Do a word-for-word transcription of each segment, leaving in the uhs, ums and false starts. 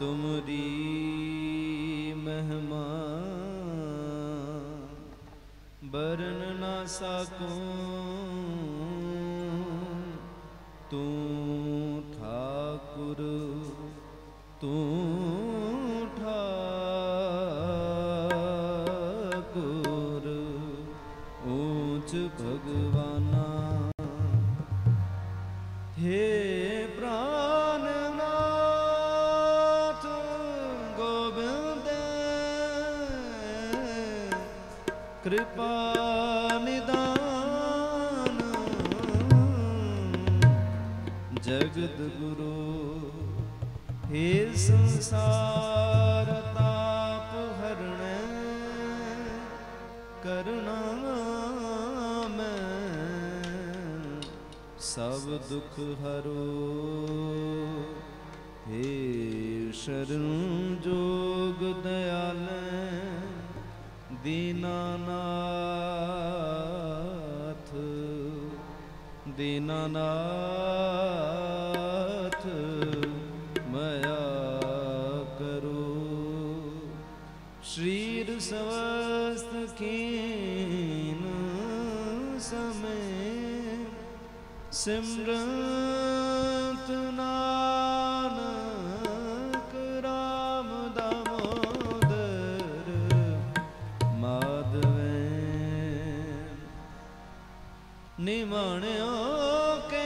तुमरी महिमा बरन ना सकूं। तू ठाकुर तू ठाकुर ऊंच भगवाना। हे प्राणनाथ गोविंद कृपा निदान। जगत गुरु हे संसार ताप हरण करुणा में सब दुख हरो। हे शरण जोग दयाल दीनानाथ दीनानाथ मया करो। श्रीर समस्त खीन समय सिमरत नानक राम दामोदर माधवे। निमाण्यो के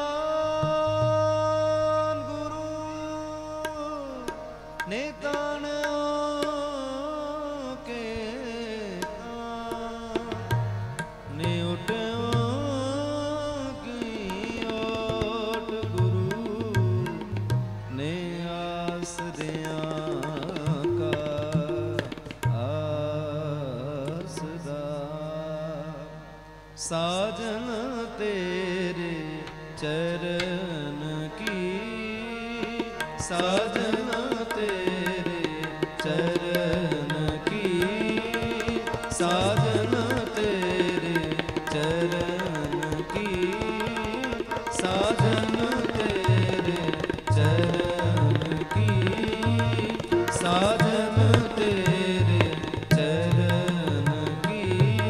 मान गुरु निताण्यो के तान। निउट्यो की ओट गुरु ने आसरिया का आसरा। साजन तेरे चरण की साजन तेरे चरण की साजन तेरे चरण की साजन तेरे चरण की साजन तेरे चरण की।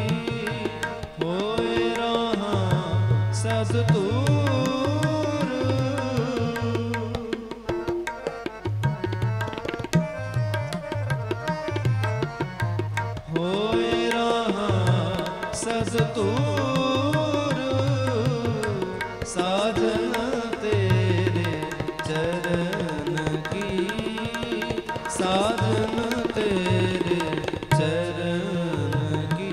होए रहा सतदूर होए रहा सतदूर। साजन तेरे चरण की साजन तेरे चरण की।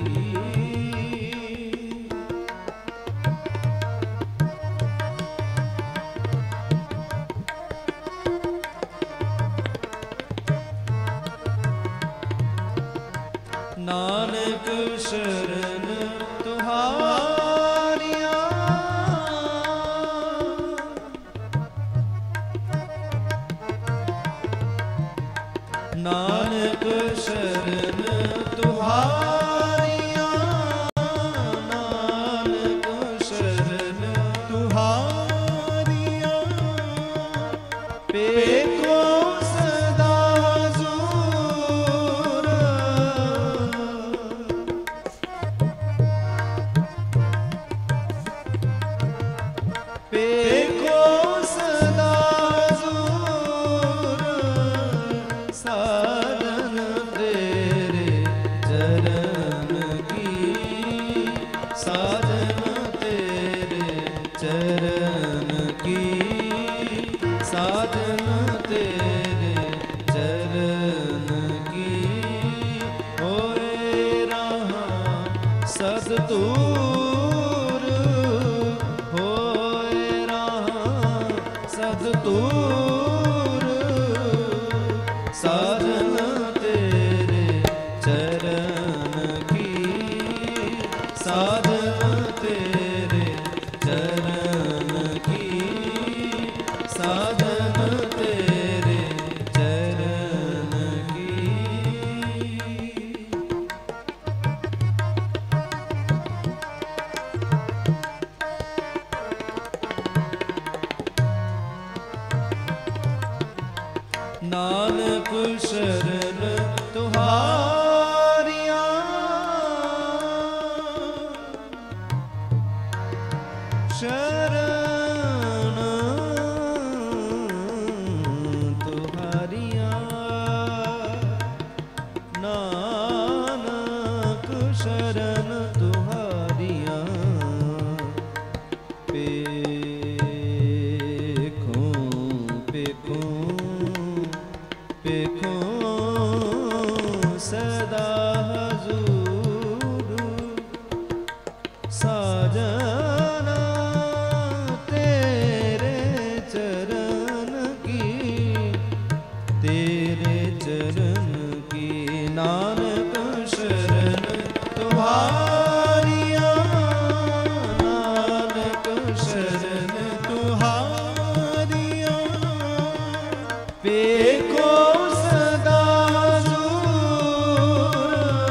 नानक शरण तुहारिया नानक शरण तुहारिया नानक शरण तुहारिया। पेखो सदा जोर पेखो सदा जोर। साजन तेरे चरण की साजन तेरे चरण की साजन तेरे चरण की। होए रहा सतदूर होए रहा सतदूर। साजन तेरे चरण की साजन तेरे चरण की साजन तेरे चरण की। नानक शरण तुहारिया शरण तुहारिया नानक शरण तुहारिया पेखों पेखों पेखों सदा हजूर साजना तेरे चरण की तेरे चरण की नानक शरण तुम्हारिया नानक शरण तुम्हारिया पेखो सदा हजूर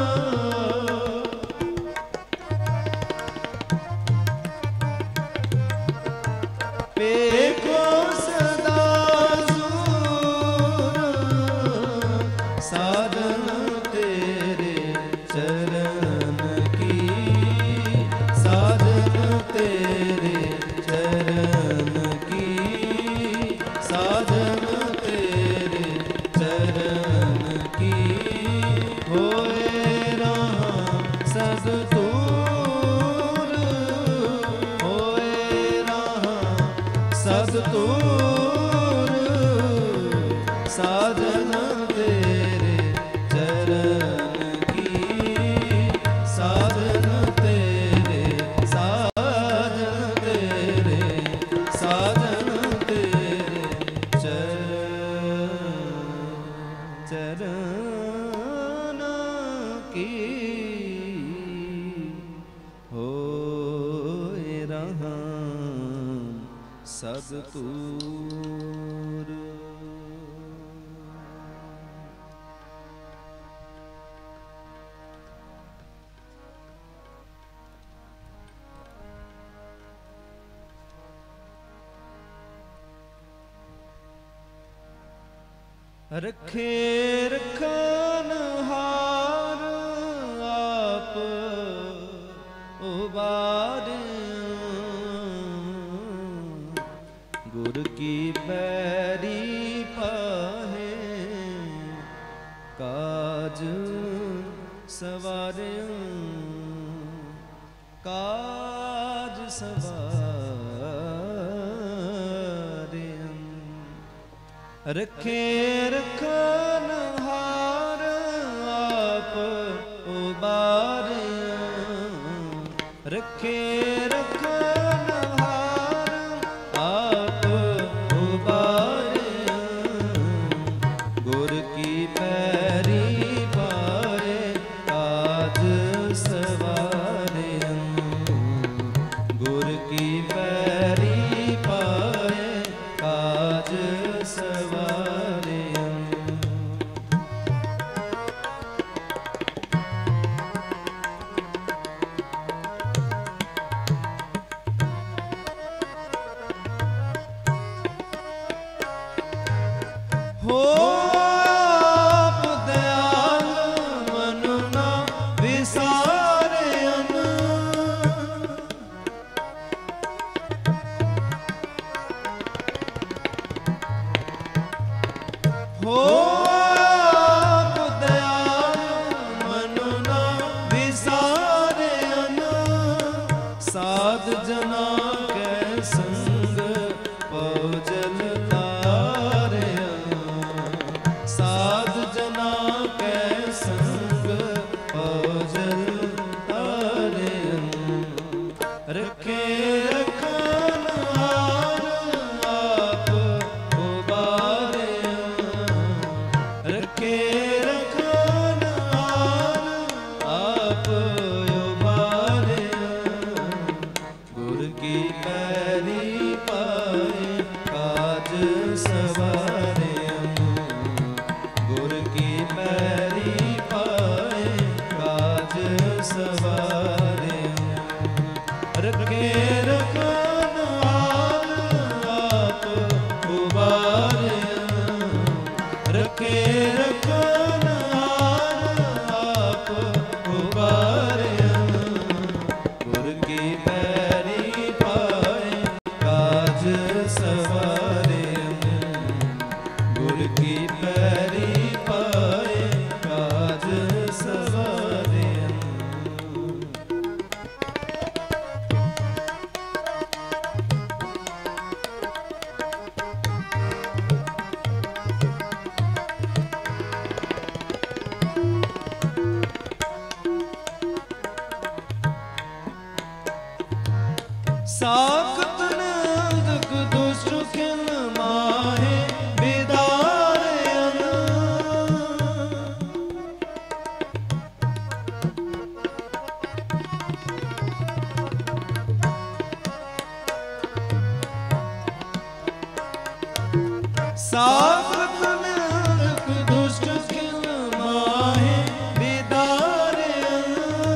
पेखो सदा हजूर साधन तेरे चरण की साधन तेरे चरण की साधन तेरे चरण की होए रहा सद दूर होए रहा सद दूर साधन तेरे चरण की साधन तेरे साधन तेरे साधन तेरे चरण चरण की होए रहा सदतूर। रखे रखनहार आप उबारे गुर की पैरी पाहे काज सवारे काज सवारे रखे रखनहार आप उबारे रखे रखनहार आप उबारे गुर की पैरी पाए काज सवारे गुर की पैरी पाए काज सवारे हो आप दयाल मन ना विसारे हो आप दयाल मन ना विसारे साध जना के संग पौजल तारे साध जना के संग पौजल तारे रखे रखनहार आप उबारे रखे रखनहार आप उबारे गुर की पैरी पाए काज सवारे गुर की पैरी पाए काज सवारे रखे रखनहार आप उबारे साखत नंदक दुष्ट खिल माहे बिदारयन। साखत नंदक दुष्ट खिल माहे बिदारयन।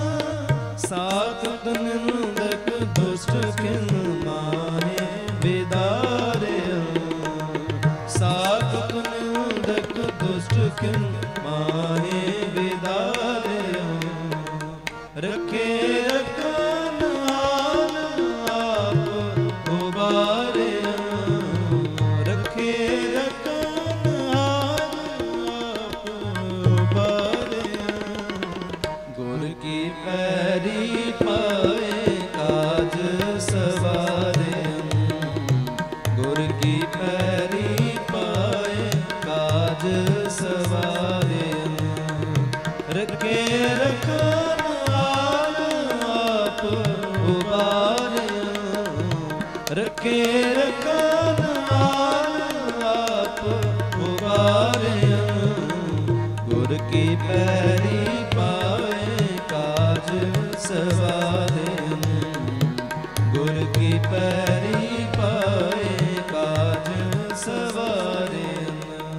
साखत नंदक दुष्ट खिल माहे बिदारयन। साखत नंदक दुष्ट खिल माहे बिदारयन। रखे रखन हाल आप उबारयन। रखे रखन हाल आप उबारयन। गुर की पैरी पाए काज सवारयन। गुर की पैरी पाए काज सवारयन। रखे रखन हाल आप उबारयन। रखे रखन हाल आप उबारयन। गुर की पैरी पाए काज सवारयन। गुर की पैरी पाए काज सवारयन।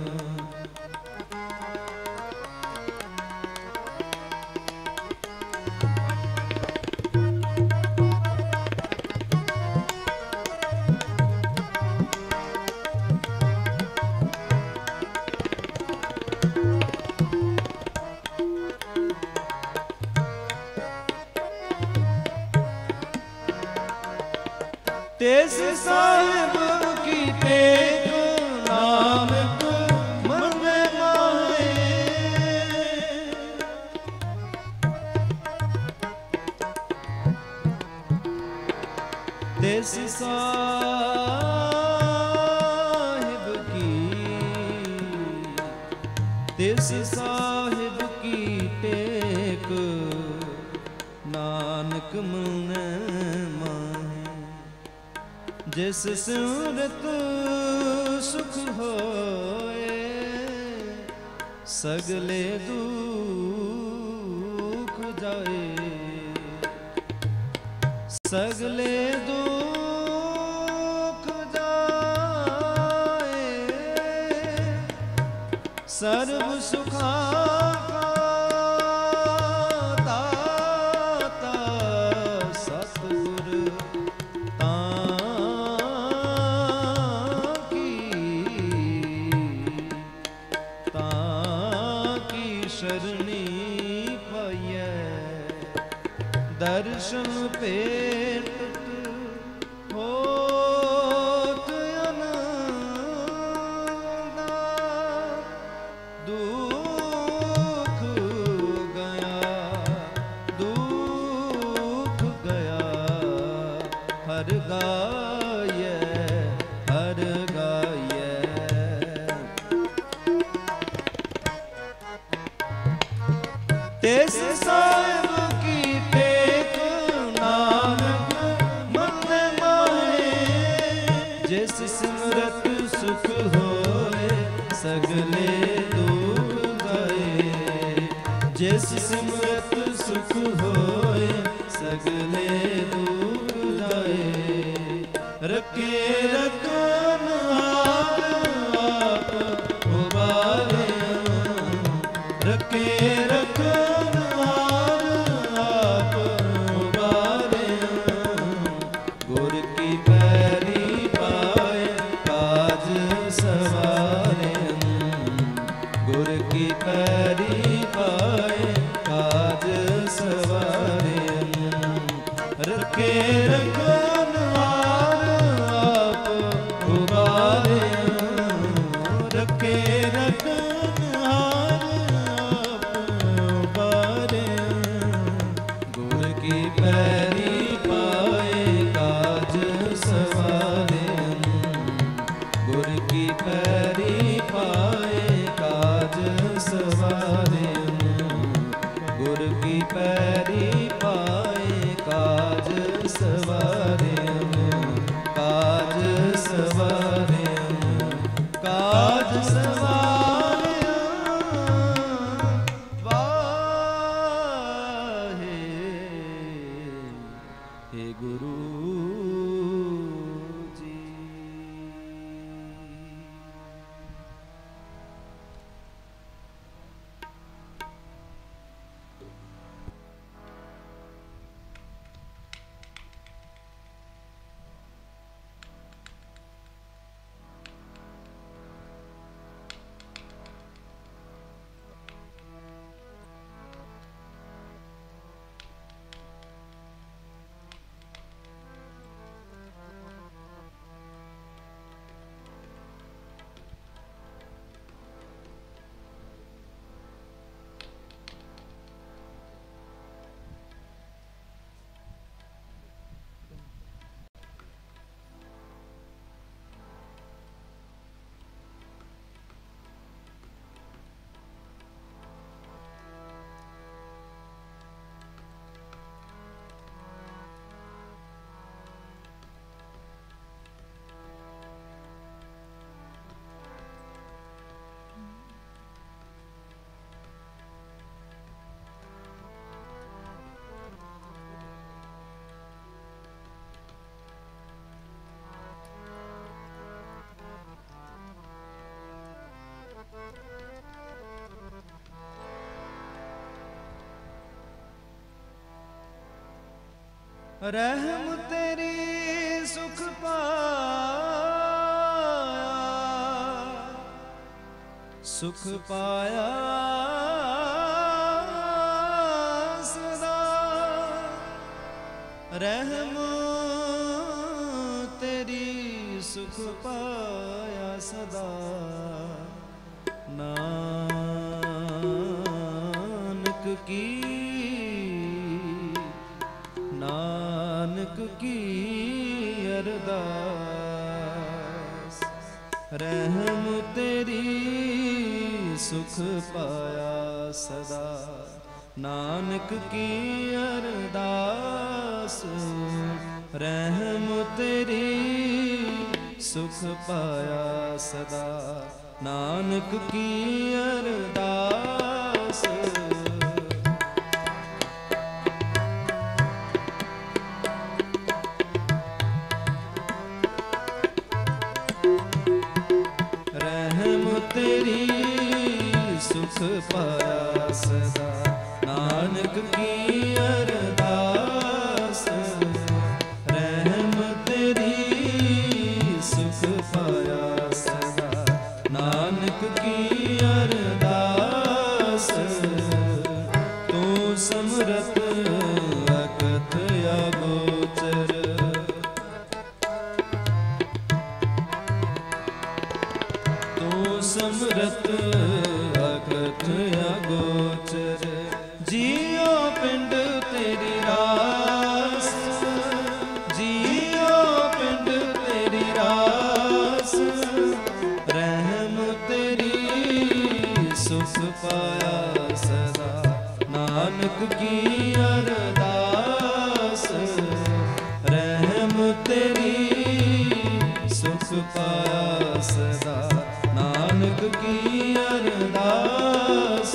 तेज साहिब की टेक नानक मन माहे। तेज साहिब की तेज साहिब की टेक नानक मन माहे। जिस सूरत सुख होए सगले दुख जाए। सगले दुख जाए। सर्व सुखा का दाता सतगुर शरणी पाइए। दर्शन पेट होत आनंदा। दुख गया दुख गया हर गाये हर गाये। तेज साहिब की टेक नानक मन माहे। जिस सिमरत सुख होए सगले दुख जाए। जिस सिमरत सुख होए सगले दुख जाए। रखे रखन हाल आप उबारयन। रखे रखन हाल आप उबारयन। गुर की पैरी पाए काज सवारयन। गुर की पैरी पाए काज सवारयन। रखे रखन हाल आप उबारयन। रखे रखन हाल आप उबारयन। गुर की पैरी पाए काज सवारयन। रहम तेरी सुख पाया, सुख पाया सदा। रहम तेरी सुख पाया सदा, नानक की नानक की अरदास। रहम तेरी सुख पाया सदा, नानक की अरदास। रहम तेरी सुख पाया सदा, नानक की अरदास। रहम तेरी सुख पाया सदा, नानक की अरदास। रहम तेरी सुख पाया सदा, नानक की अरदास। तू समरथ अकथ अगोचर, तू समरथ अकथ अगोचर। जियो पिंड तेरी रास, जियो पिंड तेरी रास। रहम तेरी सुख पाया सदा, नानक की अरदास। रहम तेरी सुख पाया सदा, नानक की अरदास।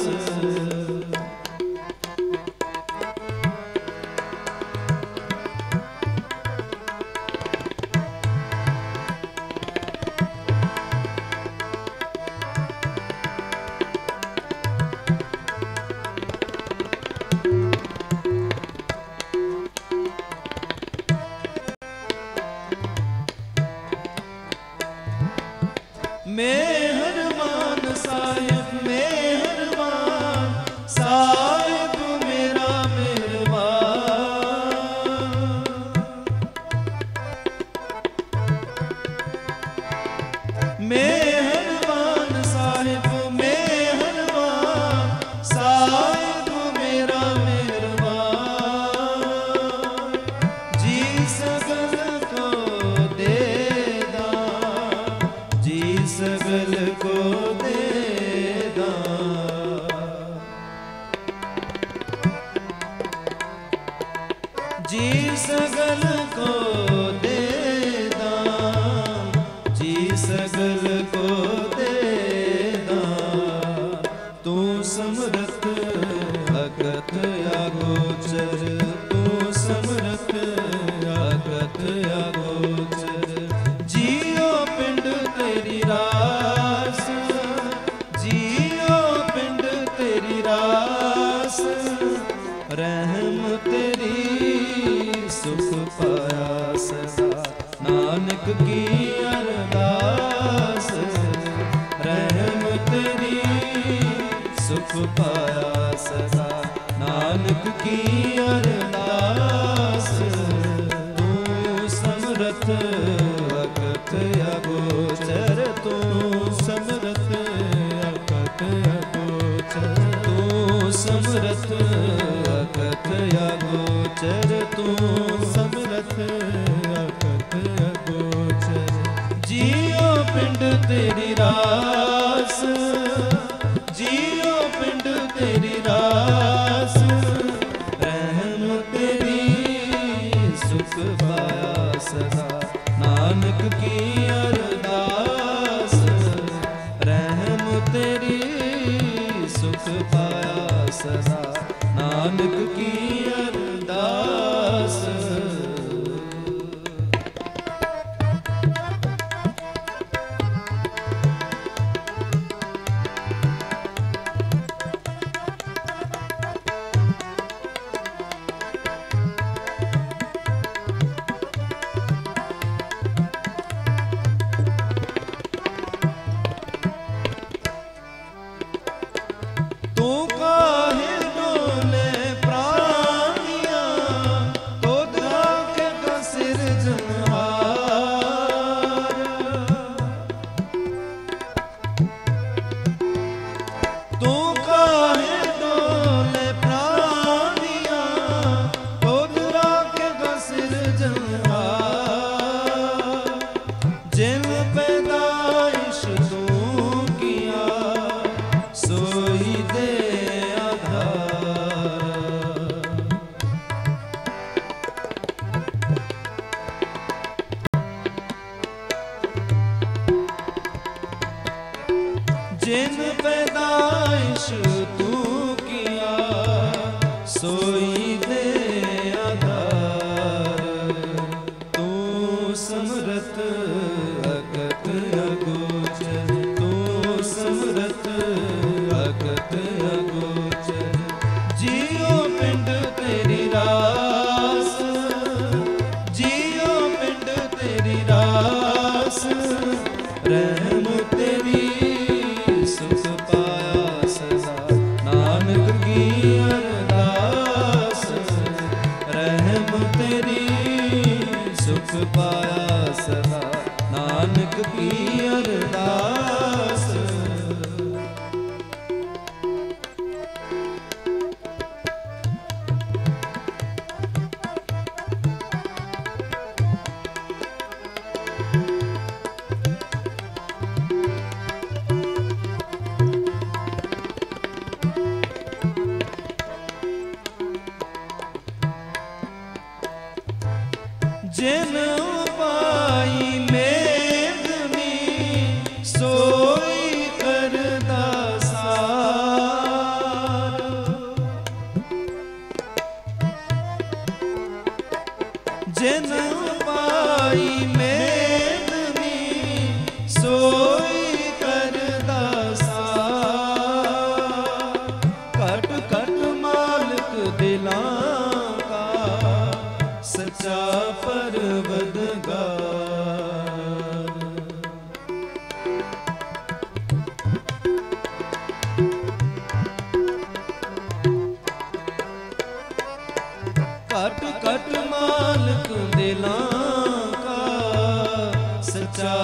मेहरबान साहिब मेहरबान, साहिब मेरा मेहरबान। मेहरबान साहिब मेहरबान, साहिब मेरा मेहरबान। जी सगल को दे दान, जी सगल को दे दान। जी सगल को दे दान, जी सगल को दे दान। तू समरथ अकथ अगोचर, तू समरथ अकथ अगोचर। जियो पिंड तेरी रास, जियो पिंड तेरी रास। रहम तेरी सुख पाया सदा, नानक की अरदास। रहम तेरी सुख पाया सदा, नानक की अरदास। तू समरथ अकथ अगोचर, तू समरथ अकथ अगोचर। तू समरथ अकथ अगोचर, तू समरथ अकथ अगोचर। जियो पिंड तेरी रास, जियो पिंड तेरी रास। रहम तेरी सुख पाया सदा, नानक की अरदास। रहम तेरी सुख पाया सदा, नानक की अरदास। जिन पैदाइश तू किया सोई दे आधार। तू समरथ अगत अगोचर, तू समरथ अगत अगोचर। जियो पिंड तेरी रास, जियो पिंड तेरी रास। रहम तेरी सुख पाया सदा, नानक की अरदास। रहम तेरी सुख पाया सदा, नानक की अरदास। जिन पाई मेदनी सोई करदा सार। जिन पाई मेदनी सोई करदा सार। कट कट मालिक दिलां का सच्चा परवदगार। कट कट मालिक दिलां का सच्चा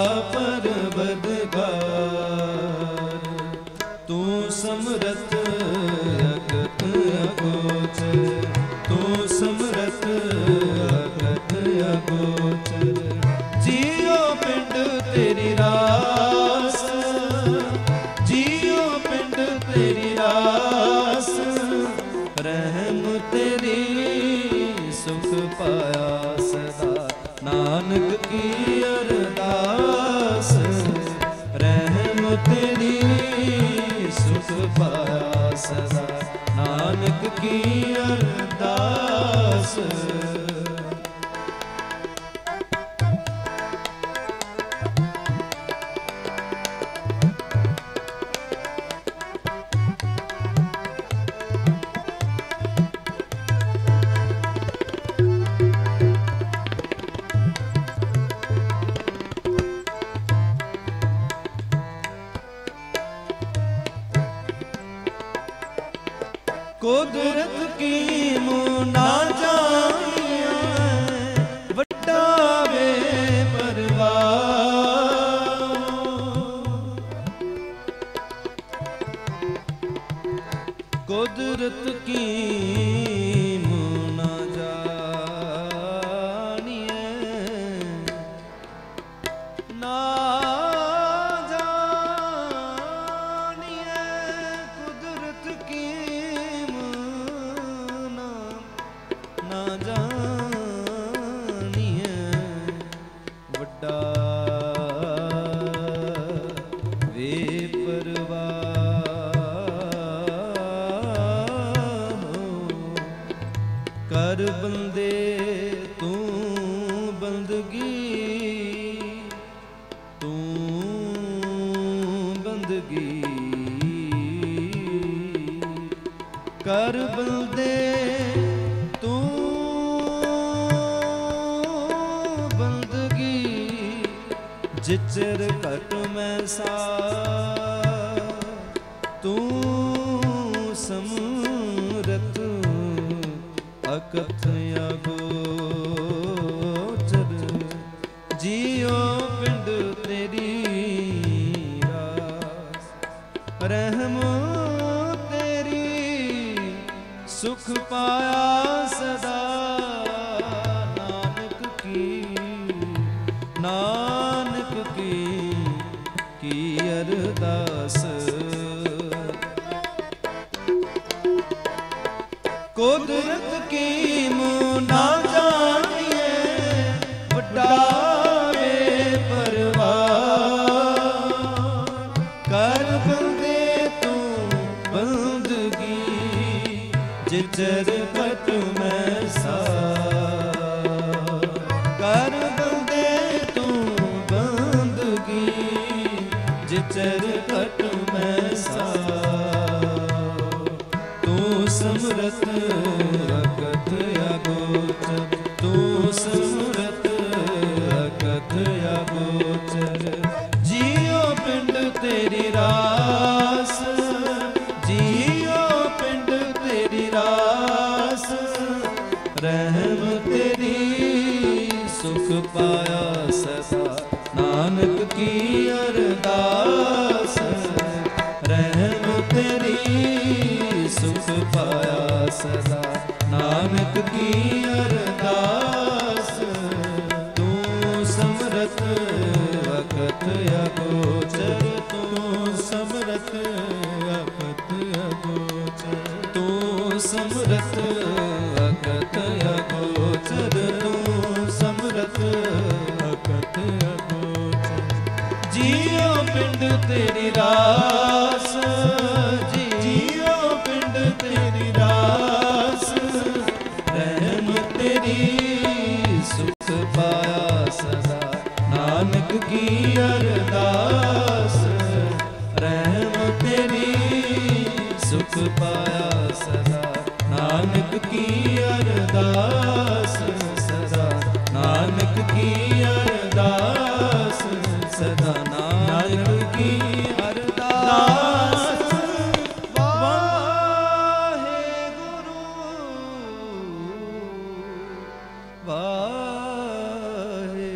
परवदगार। तू समरथ अगत अगोचर, तू समरथ अगत अगोचर। जियो पिंड तेरी रास, जियो पिंड तेरी रास। रहम तेरी सुख पाया सदा, नानक की अरदास। रहम तेरी सुख पाया सदा, नानक की अरदास। कुदरत की मुना जानिया वड्डा वे परवाह। कुदरत की मुना जानिए ना जानिए। कुदरत की ना जानिए वड्डा वे परवाह। कर बंदे तू बंदगी, तू बंदगी। कर बंदे तू बंदगी, जिचर घट में सा। तू समरथ अकथ अगोचर। जियो पिंड तेरी रास। रहम तेरी सुख पाया सदा, नानक की नानक की की अरदास। कुदरत की मुना जानिए वड्डा वे परवाह। कर बंदे गोचर घट में साओ। तू समरथ अकथ अगोचर, तू समरथ अकथ अगोचर। जियो पिंड तेरी रास, जियो पिंड तेरी रास। रहम तेरी सुख पाया सदा, नानक की अरदास। रहम तेरी सुख पाया सदा, नानक की अरदास। तू समरथ अकथ अगोचर, तू समरथ अकथ अगोचर। तू समरथ अकथ अगोचर, तू समरथ अकथ अगोचर। जियो पिंड तेरी रास, जियो पिंड तेरी रास। रहम तेरी सुख पाया सदा, नानक की अरदास। रहम तेरी सुख पाया सदा, नानक की अरदास। सदा नानक की अरदास, सदा नानक की अरदास। वाहेगुरु वाहे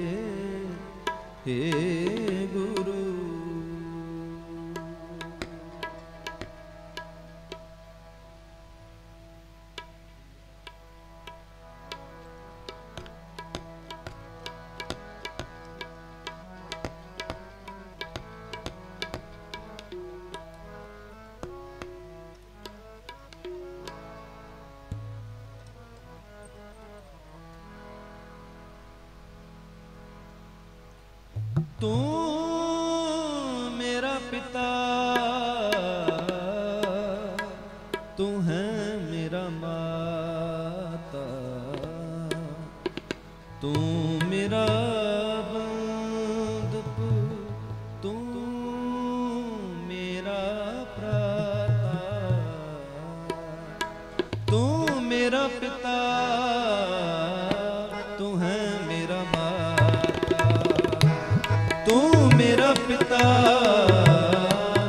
हे गुरु। तू मेरा पिता, तू है मेरा माता। तू मेरा बंधु, तू मेरा भ्राता। तू मेरा पिता, तू है मेरा माता। तू मेरा पिता,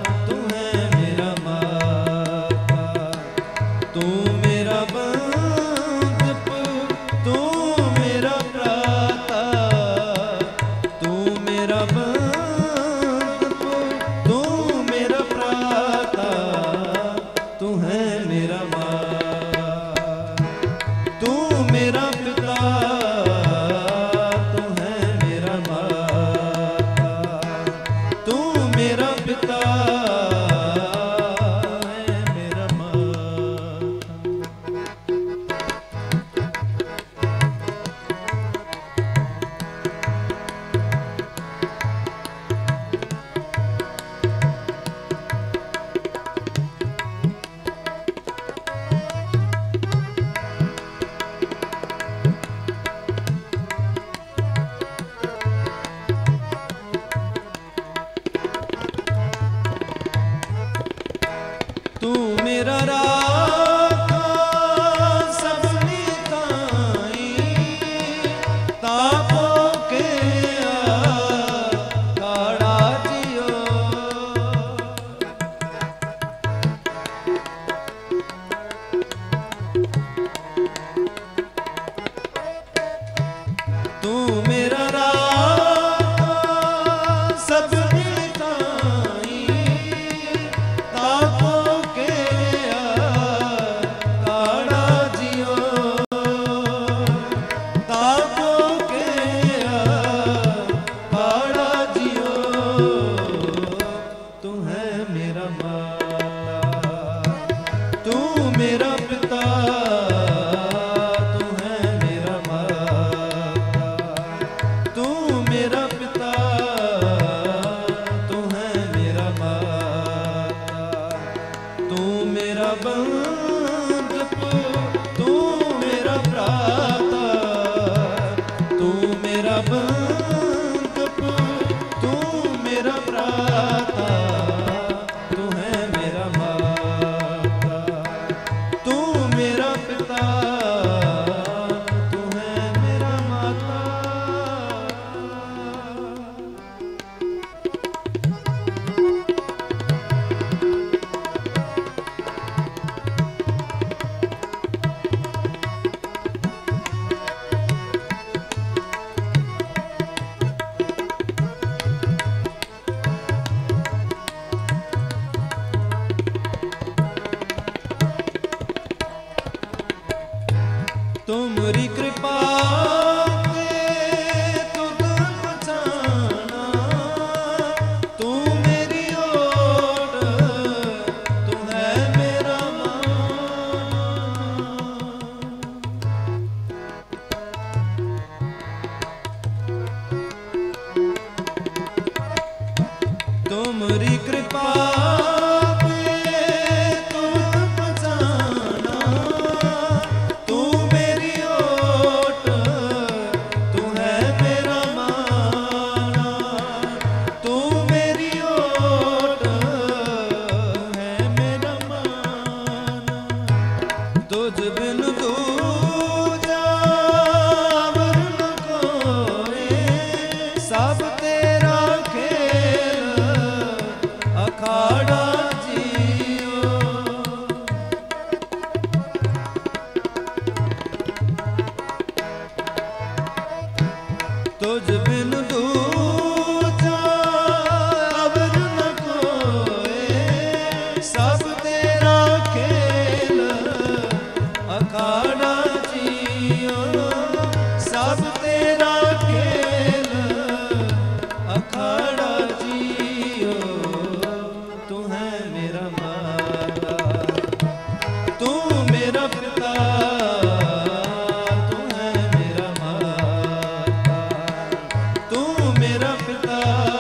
तू मेरा पिता,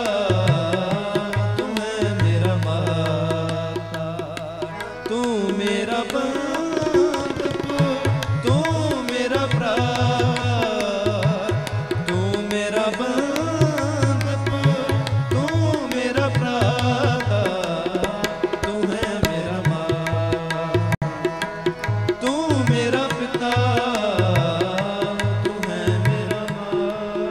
तू है मेरा माता, तू मेरा बंधु, तू मेरा प्राण, तू मेरा बंधु, तू मेरा प्राण, तू है मेरा माता, तू मेरा पिता, तू है मेरा माता।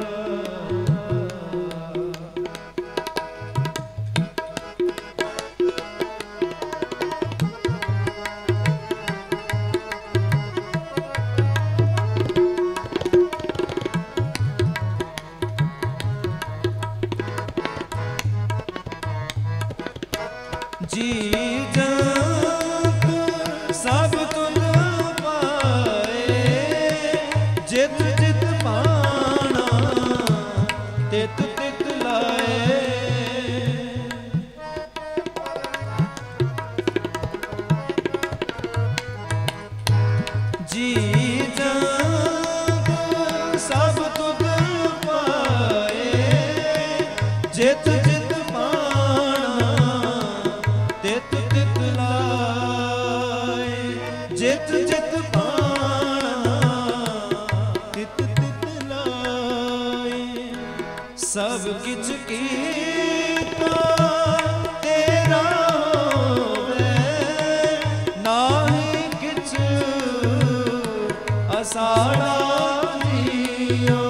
जी जंत सब तुझ पाए, जित जित पाना तित तित लाए। जी जंत सब तुझ पाए, जित जित तित तित लाए, जित जित पाना तित तित लाए। सब किछ कीता तेरा होवे, नाहीं किछ असाड़ा जियो।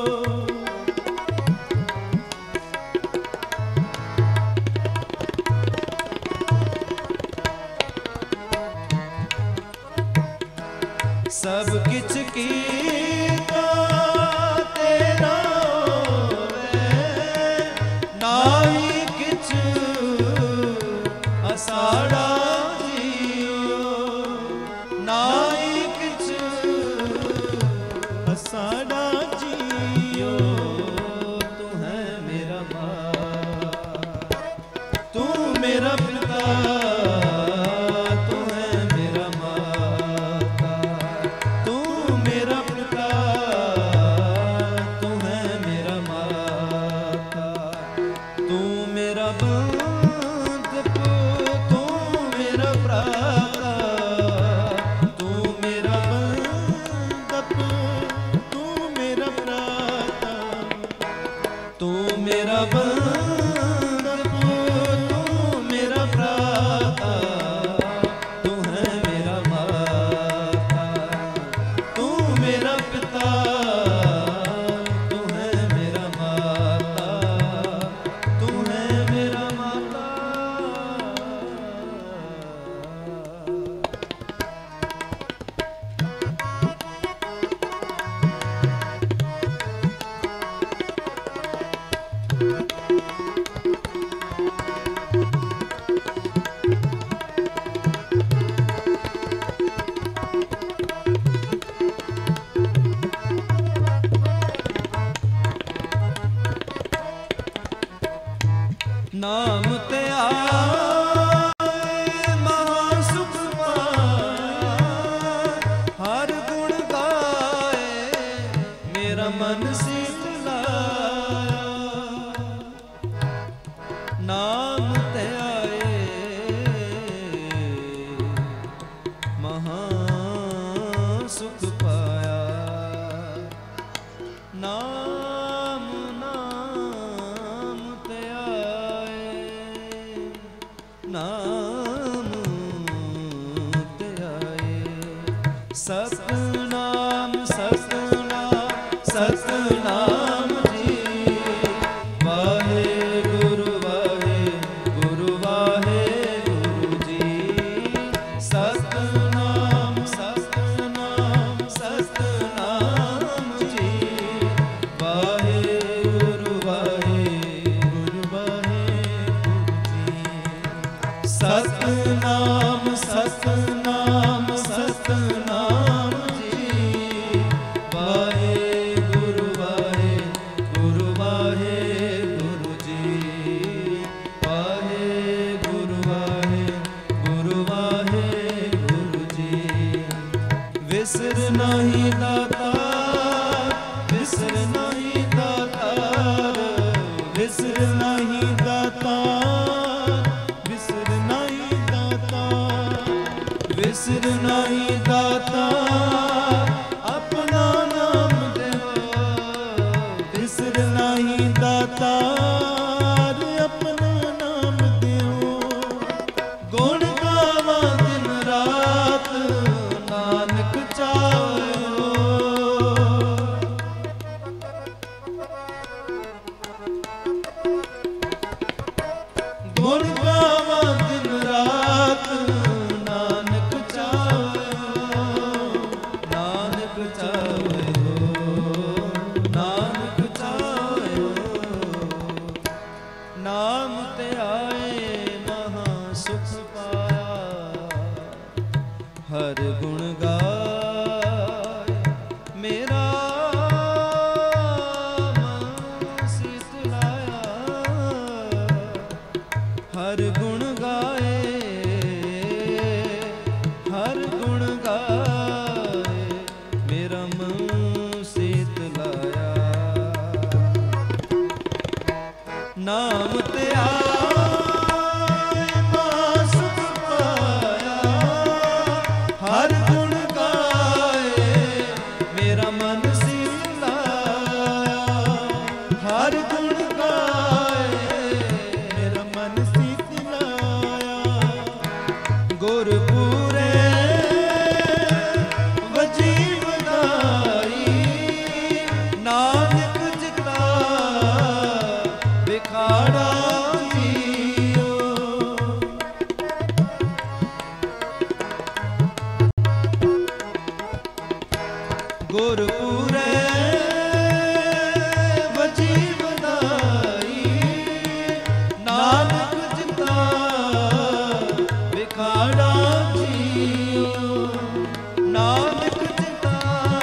सब किछ कीता तेरा होवे, नाहीं किछ असाड़ा जियो, नाहीं किछ असाड़ा जियो। तू है मेरा मां, तू मेरा पिता, तू है मेरा माता, तू मेरा पिता, तू है मेरा माता, तू मेरा बंधु, तू मेरा भ्राता, तू मेरा बंधु, तू मेरा भ्राता, तू मेरा बंधु, तू मेरा भ्राता, तू है मेरा माता, तू मेरा पिता, तू है मेरा माता, तू है मेरा माता। नाम ते आए महासुख पाया, हर गुण गाए मेरा मन शीतलाया। नाम ते आए महासुख पाया, नाम नाम ते आए विसर नहीं दाता, विसर नहीं दाता, विसर नहीं दाता अपना नाम देवा, विसर नहीं दाता अपना नाम देओ। गुण गावा दिन रात नानक चावो, गुण गावा दिन रात नानक चावो, नानक चावो, नानक चावो। नाम ते आए महा सुख पाया, हर गुण गाए मेरा मन शीतलाया, हर गुण गाए, हर गुण गाए मेरा मन शीतलाया। नाम ते आए महा सुख पाया, हर गुण गाए मेरा मन शीतलाया, हर गुण गाए मेरा मन शीतलाया। गुरपुरे वजीव दाई, नानक जिता बिखाड़ा जियो। गुरपुरे वजीव दाई, नानक जिता बिखाड़ा जियो, नानक जिता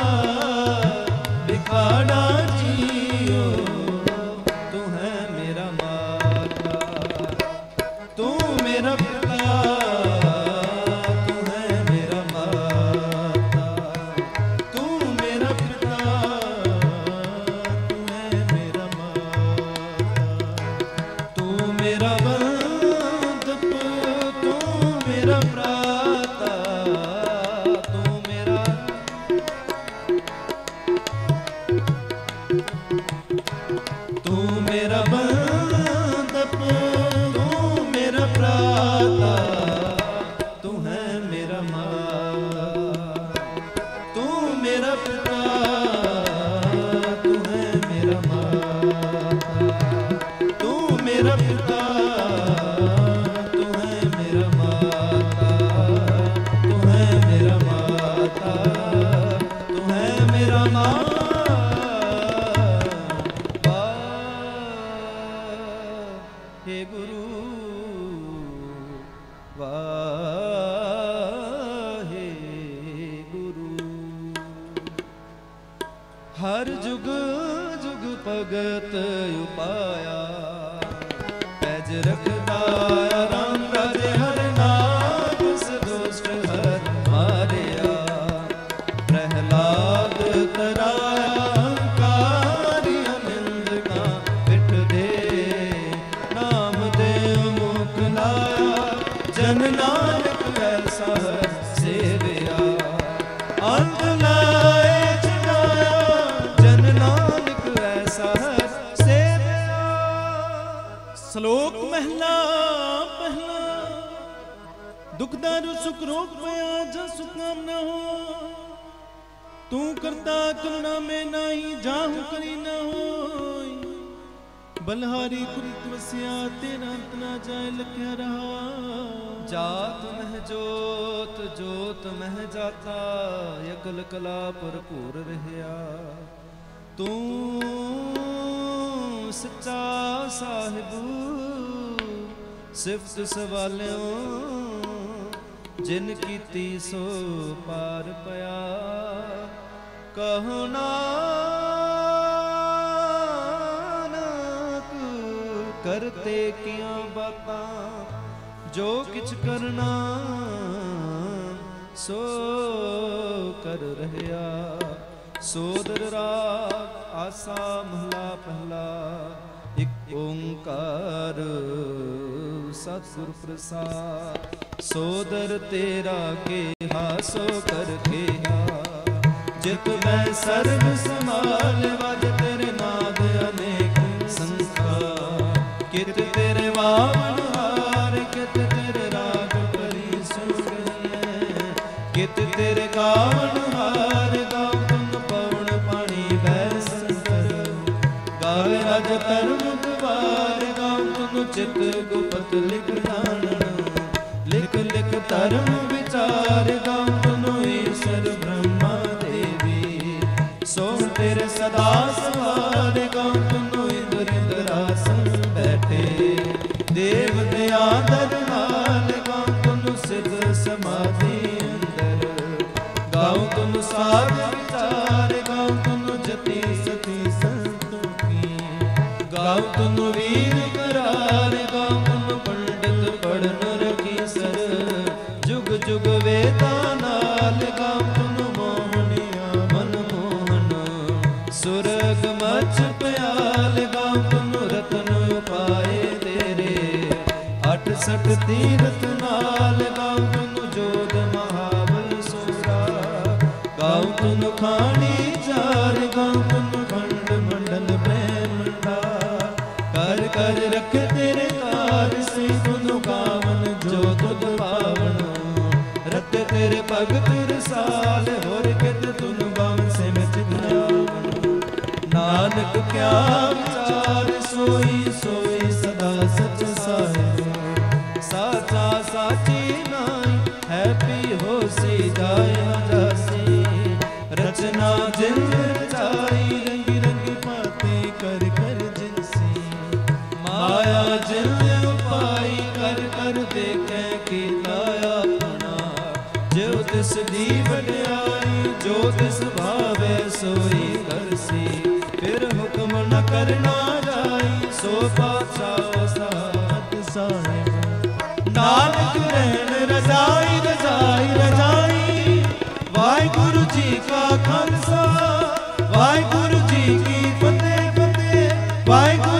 बिखाड़ा जियो। तू है मेरा माता, तू मेरा पिता, तू है मेरा माता, तू मेरा पिता, तू है मेरा माता, तू मेरा बंधप, तू मेरा भ्राता, तू मेरा, तू मेरा बंधप, तू मेरा भ्राता, तू है मेरा माँ, तू मेरा पिता, तू है मेरा माता, तू मेरा पिता, तू है मेरा माता, तू है मेरा माता, तू है मेरा माँ। हे गुरु वाहे गुरु, हर जुग जुग भगत उपाया, पैज रखदा राम राजे हर नाम, सदुष्ट हर मारिया, प्रहलाद तराया हंकारी अनिंद का पिठ दे, नाम दे मुख लाया, जन नानक ऐसा सेविया, अंत लाए छुड़ाया, जन नानक ऐसा सेविया। श्लोक महला पहला। दुख दारु सुख रोग पया जा सुख नाम न हो, तू करता करुणा में नाही जाहू करी न होय। बलहारी कुरित वस्या तेरा अंत ना जाए लख्या रहा। जात मह जोत जोत मह जाता, यकल कला भरपूर रहया, तू सच्चा साहिब सिफत सवालियों, जिन कीती सो पार पया, कहो नानक करते किया बातां, जो किछ करना सो कर रहया। सोदर राग आसा महला पहला। एक ओंकार सतगुर प्रसाद। सोदर तेरा केहा सो कर केहा, जित मैं सर्व संभाल वज तेरे नाद अनेक संखा। कित तेरे वामन हार, कित तेरे राग परी सुनिए। कित तेरे गावन हार, गाँव तुम पवन पानी बैस कर। गावे रज धर्म गवार, गाँव तुम चित गुपत लिख जानन। लिख लिख धर्म विचार, गाँव तुम ईश्वर ब्रह्मा देवी। सो तेरे सदा सवार, गाँव तुम इंद्र इंद्रासन बैठे। देव दया दरबार, गाँव तुम सिद्ध समाधि अंदर। गाँव तुम साध विचार, गाँव तुम जति सती संतों की। गाँव तुम वीर करार, गाँव तुम पंडित पढ़न रखी सर। जुग जुग वेदा नाल, गाँव तुम मोहनिया मन मोहन। सुरग मच प्याल, गाँव तुम रतन उपाए तेरे। अठ सठ तीरथ नाल, गाँव तुम जोध महाबल सोरा। गाँव तुम खानी चार, गाँव तुम खंड मंडल ब्रह्मंडा। कर कर रख तेरे तार, से तुम गावन जो तुद पावन। रत तेरे भगत रसाल, होर कित तुम बावन से में चितनावन। नानक क्या विचार, सोई सोई सदा सच साहिब। साचा साची नाई, है पी हो सी जाय न जासी। रचना जिन रचाई, रंगी रंगी बातें कर कर जिनसी। माया जिन उपाई, कर कर देखे कीता अपना। जो तिस दी वड्याई, जो तिस भावे सोई करसी। फिर हुक्म न करना जाई, सो पातशाह साथ साहिब। नानक रहन रजाई रजाई रजाई। वाहिगुरु जी का खालसा, वाहिगुरु जी की फतेह फतेह। वाहिगुरु